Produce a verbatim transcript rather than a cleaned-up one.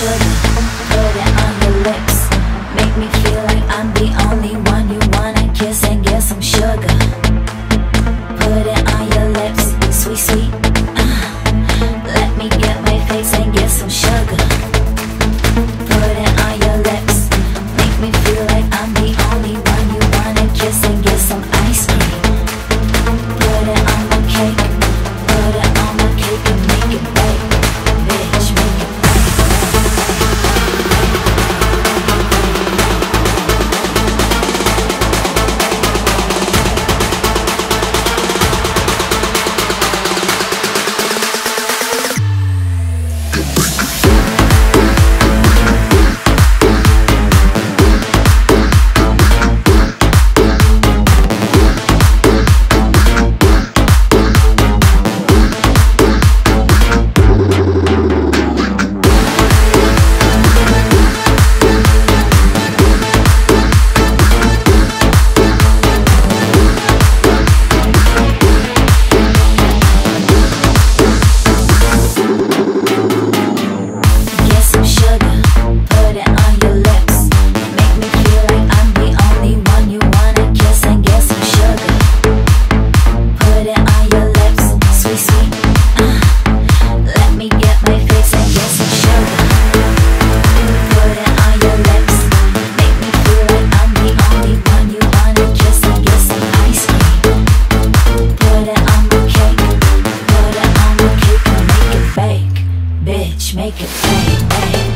sugar, put it on your lips. Make me feel like I'm the only one you wanna kiss and get some sugar. Put it on your lips, sweet, sweet. Uh, let me get my face and get some sugar. Put it on your lips, make me feel like I'm the only one you wanna kiss and get some ice cream. Put it on my cake, put it on my cake and make it bake, bitch, make it bake. Make it bang, bang.